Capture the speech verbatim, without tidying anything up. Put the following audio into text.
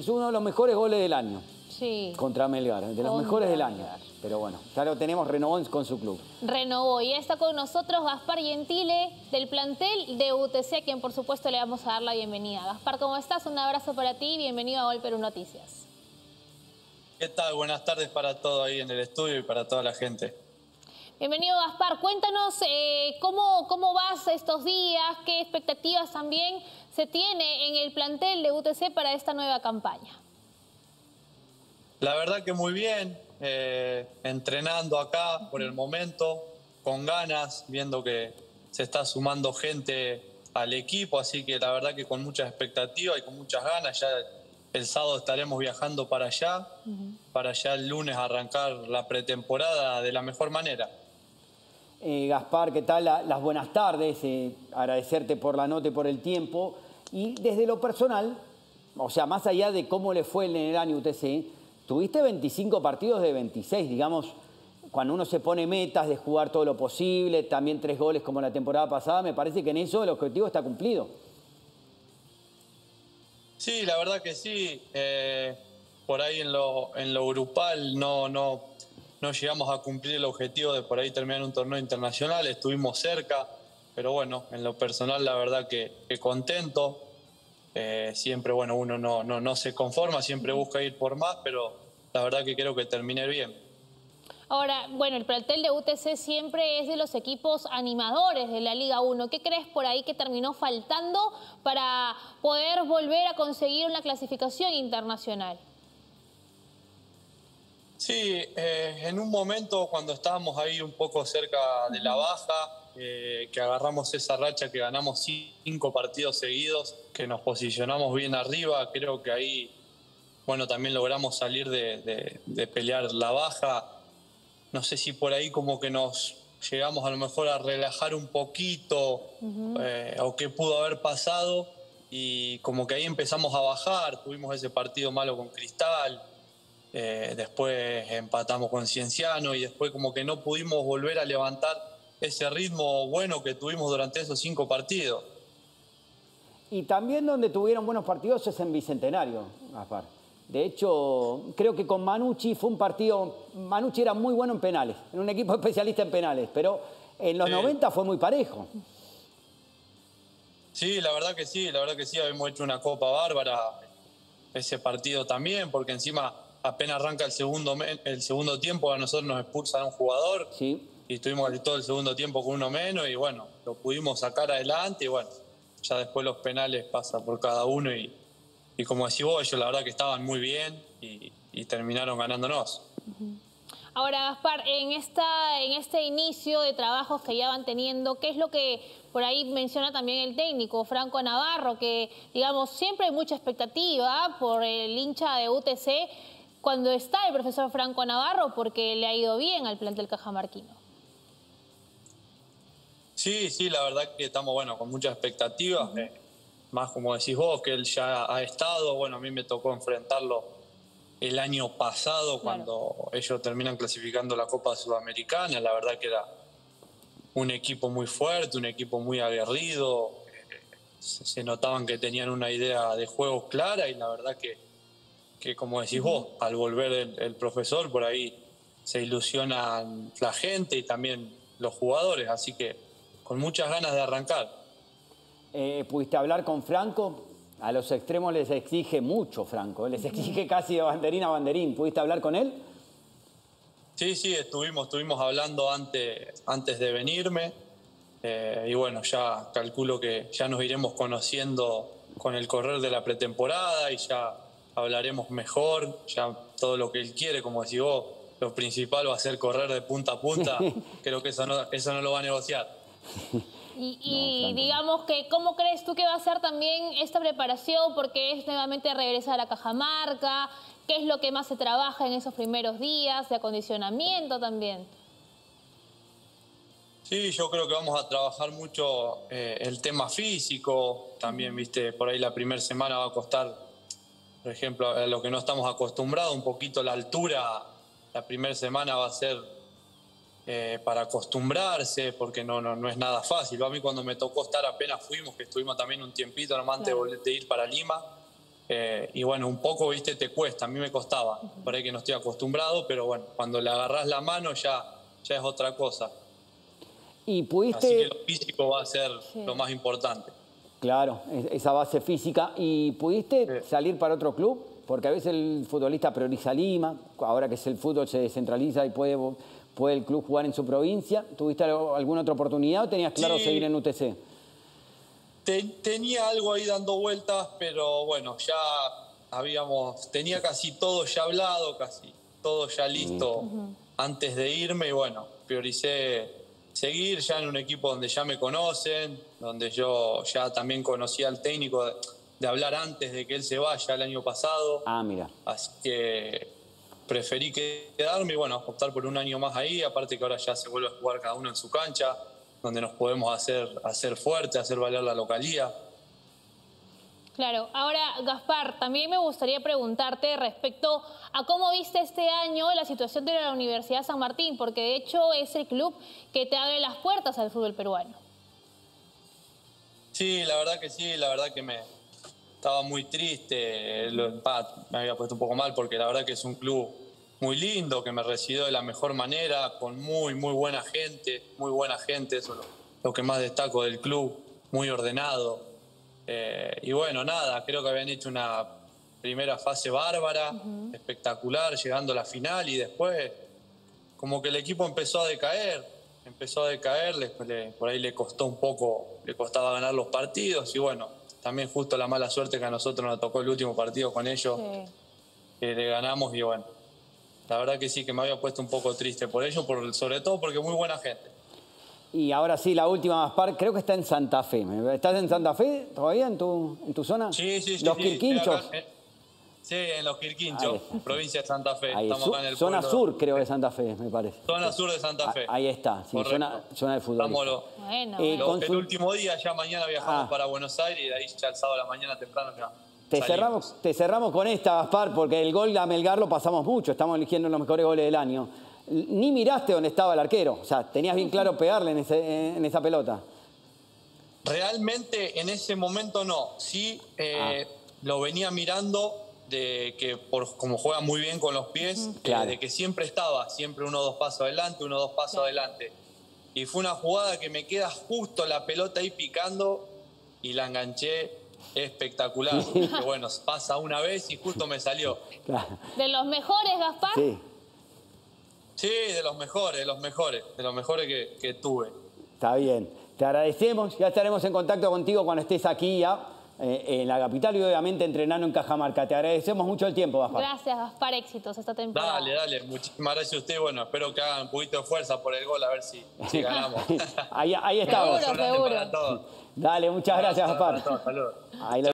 es uno de los mejores goles del año. Sí. Contra Melgar, de los Contra mejores del año. Melgar. Pero bueno, ya lo tenemos, renovó con su club. Renovó. Y está con nosotros Gaspar Gentile, del plantel de U T C, a quien por supuesto le vamos a dar la bienvenida. Gaspar, ¿cómo estás? Un abrazo para ti y bienvenido a Gol Perú Noticias. ¿Qué tal? Buenas tardes para todos ahí en el estudio y para toda la gente. Bienvenido, Gaspar. Cuéntanos eh, cómo, cómo vas estos días, qué expectativas también se tiene en el plantel de U T C para esta nueva campaña. La verdad que muy bien, eh, entrenando acá por el momento, con ganas, viendo que se está sumando gente al equipo, así que la verdad que con muchas expectativas y con muchas ganas. Ya el sábado estaremos viajando para allá, uh-huh. para allá el lunes arrancar la pretemporada de la mejor manera. Eh, Gaspar, ¿qué tal? La, las buenas tardes, eh, agradecerte por la nota y por el tiempo. Y desde lo personal, o sea, más allá de cómo le fue en el año U T C, tuviste veinticinco partidos de veintiséis, digamos, cuando uno se pone metas de jugar todo lo posible, también tres goles como la temporada pasada, me parece que en eso el objetivo está cumplido. Sí, la verdad que sí. Eh, por ahí en lo, en lo grupal no, no, no llegamos a cumplir el objetivo de por ahí terminar un torneo internacional, estuvimos cerca, pero bueno, en lo personal la verdad que, que contento. Eh, siempre, bueno, uno no, no, no se conforma, siempre busca ir por más, pero la verdad que creo que terminé bien. Ahora, bueno, el plantel de U T C siempre es de los equipos animadores de la Liga uno. ¿Qué crees por ahí que terminó faltando para poder volver a conseguir una clasificación internacional? Sí, eh, en un momento cuando estábamos ahí un poco cerca de la baja, Eh, que agarramos esa racha, que ganamos cinco partidos seguidos, que nos posicionamos bien arriba, creo que ahí, bueno, también logramos salir de, de, de pelear la baja. No sé si por ahí como que nos llegamos a lo mejor a relajar un poquito, uh-huh. eh, o qué pudo haber pasado, y como que ahí empezamos a bajar, tuvimos ese partido malo con Cristal, eh, después empatamos con Cienciano, y después como que no pudimos volver a levantar ese ritmo bueno que tuvimos durante esos cinco partidos. Y también donde tuvieron buenos partidos es en Bicentenario, Gaspar. De hecho, creo que con Manucci fue un partido... Manucci era muy bueno en penales, en un equipo especialista en penales, pero en los sí. noventa fue muy parejo. Sí, la verdad que sí, la verdad que sí, habíamos hecho una copa bárbara ese partido también, porque encima apenas arranca el segundo, el segundo tiempo, a nosotros nos expulsan a un jugador. Sí. Y estuvimos todo el segundo tiempo con uno menos y bueno, lo pudimos sacar adelante y bueno, ya después los penales pasa por cada uno y, y como decís vos, ellos la verdad que estaban muy bien y, y terminaron ganándonos. Ahora, Gaspar, en, esta, en este inicio de trabajos que ya van teniendo, ¿qué es lo que por ahí menciona también el técnico, Franco Navarro, que digamos siempre hay mucha expectativa por el hincha de U T C cuando está el profesor Franco Navarro porque le ha ido bien al plantel cajamarquino? Sí, sí, la verdad que estamos, bueno, con muchas expectativas, uh-huh. eh, más como decís vos, que él ya ha estado, bueno, a mí me tocó enfrentarlo el año pasado, claro. Cuando ellos terminan clasificando la Copa Sudamericana, la verdad que era un equipo muy fuerte, un equipo muy aguerrido, eh, se, se notaban que tenían una idea de juego clara y la verdad que, que como decís uh-huh. vos, al volver el, el profesor, por ahí se ilusionan la gente y también los jugadores, así que con muchas ganas de arrancar. Eh, ¿Pudiste hablar con Franco? A los extremos les exige mucho, Franco. Les exige casi de banderín a banderín. ¿Pudiste hablar con él? Sí, sí, estuvimos, estuvimos hablando antes, antes de venirme. Eh, y bueno, ya calculo que ya nos iremos conociendo con el correr de la pretemporada y ya hablaremos mejor. Ya todo lo que él quiere, como decís vos, lo principal va a ser correr de punta a punta. Creo que eso no, eso no lo va a negociar. Y, y no, digamos que, ¿cómo crees tú que va a ser también esta preparación? Porque es nuevamente regresar a Cajamarca. ¿Qué es lo que más se trabaja en esos primeros días? De acondicionamiento también. Sí, yo creo que vamos a trabajar mucho eh, el tema físico. También, uh-huh. viste, por ahí la primera semana va a costar, por ejemplo, a lo que no estamos acostumbrados, un poquito la altura. La primera semana va a ser Eh, para acostumbrarse, porque no, no, no es nada fácil. A mí cuando me tocó estar apenas fuimos, que estuvimos también un tiempito nomás antes claro. de ir para Lima, Eh, y bueno, un poco, viste, te cuesta, a mí me costaba, por ahí que no estoy acostumbrado, pero bueno, cuando le agarrás la mano ya, ya es otra cosa. Y pudiste... Así que lo físico va a ser Sí. lo más importante. Claro, esa base física. ¿Y pudiste Sí. salir para otro club? Porque a veces el futbolista prioriza Lima, ahora que es el fútbol se descentraliza y puede, puede el club jugar en su provincia. ¿Tuviste alguna otra oportunidad o tenías claro Sí. seguir en U T C? Te- tenía algo ahí dando vueltas, pero bueno, ya habíamos, tenía casi todo ya hablado, casi todo ya listo antes de irme y bueno, prioricé seguir ya en un equipo donde ya me conocen, donde yo ya también conocía al técnico de, de hablar antes de que él se vaya el año pasado. Ah, mira. Así que preferí quedarme y bueno, optar por un año más ahí, aparte que ahora ya se vuelve a jugar cada uno en su cancha, donde nos podemos hacer, hacer fuerte, hacer valer la localía. Claro. Ahora, Gaspar, también me gustaría preguntarte respecto a cómo viste este año la situación de la Universidad San Martín, porque de hecho es el club que te abre las puertas al fútbol peruano. Sí, la verdad que sí, la verdad que me estaba muy triste, lo, pa, me había puesto un poco mal porque la verdad que es un club muy lindo, que me recibió de la mejor manera, con muy, muy buena gente, muy buena gente, eso es lo, lo que más destaco del club, muy ordenado. Eh, y bueno, nada, creo que habían hecho una primera fase bárbara, uh-huh. espectacular, llegando a la final y después como que el equipo empezó a decaer, empezó a decaer, le, le, por ahí le costó un poco, le costaba ganar los partidos y bueno, también justo la mala suerte que a nosotros nos tocó el último partido con ellos, sí. que le ganamos y bueno, la verdad que sí, que me había puesto un poco triste por ello, por, sobre todo porque muy buena gente. Y ahora sí, la última, Gaspar, creo que está en Santa Fe. ¿Estás en Santa Fe todavía, en tu, en tu zona? Sí, sí, sí. ¿Los sí, Quirquinchos? Acá, eh, sí, en Los Quirquinchos, provincia de Santa Fe. Ahí, Estamos su, acá en el zona pueblo. sur, creo, de Santa Fe, me parece. Zona sur de Santa Fe. Ahí está, sí, zona, zona de fútbol. Bueno, eh, bueno. El último día, ya mañana viajamos ah. para Buenos Aires y de ahí ya el sábado a la mañana temprano ya. Te cerramos, te cerramos con esta, Gaspar, porque el gol a Melgar lo pasamos mucho. Estamos eligiendo los mejores goles del año. Ni miraste dónde estaba el arquero. O sea, tenías bien claro pegarle en, ese, en esa pelota. Realmente en ese momento no. Sí, eh, ah. lo venía mirando de que por como juega muy bien con los pies, uh-huh. claro. eh, de que siempre estaba, siempre uno o dos pasos adelante, uno o dos pasos claro. adelante. Y fue una jugada que me queda justo la pelota ahí picando y la enganché espectacular. Que bueno, pasa una vez y justo me salió. Claro. ¿De los mejores, Gaspar? Sí. Sí, de los mejores, de los mejores, de los mejores que, que tuve. Está bien. Te agradecemos. Ya estaremos en contacto contigo cuando estés aquí ya, eh, en la capital y obviamente entrenando en Cajamarca. Te agradecemos mucho el tiempo, Gaspar. Gracias, Gaspar. Éxitos esta temporada. Dale, dale. Muchísimas gracias a usted. Bueno, espero que hagan un poquito de fuerza por el gol, a ver si, si ganamos. ahí, ahí estamos. Seguro, seguro. Dale, muchas gracias, Gaspar. Saludos. Ahí lo